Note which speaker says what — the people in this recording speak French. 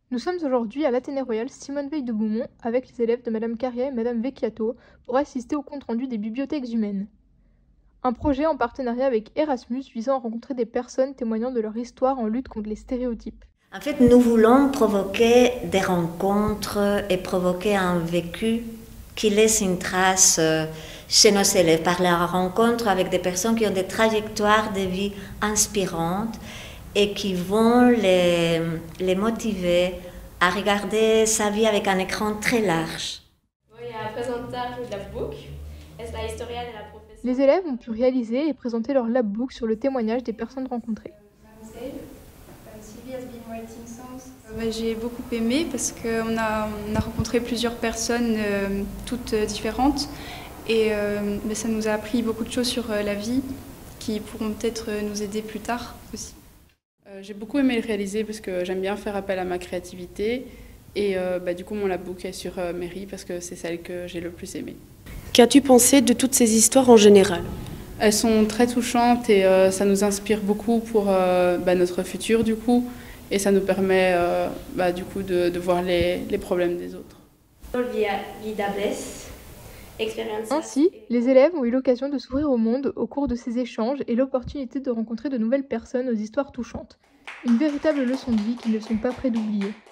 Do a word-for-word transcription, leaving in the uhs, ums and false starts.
Speaker 1: Nous sommes aujourd'hui à l'Athénée Royal Simone Veil de Beaumont avec les élèves de Madame Carrier et Madame Vecchiato pour assister au compte-rendu des bibliothèques humaines. Un projet en partenariat avec Erasmus visant à rencontrer des personnes témoignant de leur histoire en lutte contre les stéréotypes.
Speaker 2: En fait, nous voulons provoquer des rencontres et provoquer un vécu qui laisse une trace chez nos élèves par la rencontre avec des personnes qui ont des trajectoires de vie inspirantes et qui vont les, les motiver à regarder sa vie avec un écran très large.
Speaker 1: Les élèves ont pu réaliser et présenter leur labbook sur le témoignage des personnes rencontrées.
Speaker 3: J'ai beaucoup aimé parce qu'on a, on a rencontré plusieurs personnes euh, toutes différentes et euh, mais ça nous a appris beaucoup de choses sur euh, la vie qui pourront peut-être nous aider plus tard aussi.
Speaker 4: Euh, j'ai beaucoup aimé le réaliser parce que j'aime bien faire appel à ma créativité et euh, bah, du coup mon labbook est sur euh, Mairie parce que c'est celle que j'ai le plus aimée.
Speaker 5: Qu'as-tu pensé de toutes ces histoires en général ?
Speaker 4: Elles sont très touchantes et euh, ça nous inspire beaucoup pour euh, bah, notre futur du coup. Et ça nous permet euh, bah, du coup de, de voir les, les problèmes des autres.
Speaker 1: Ainsi, les élèves ont eu l'occasion de s'ouvrir au monde au cours de ces échanges et l'opportunité de rencontrer de nouvelles personnes aux histoires touchantes. Une véritable leçon de vie qu'ils ne sont pas prêts d'oublier.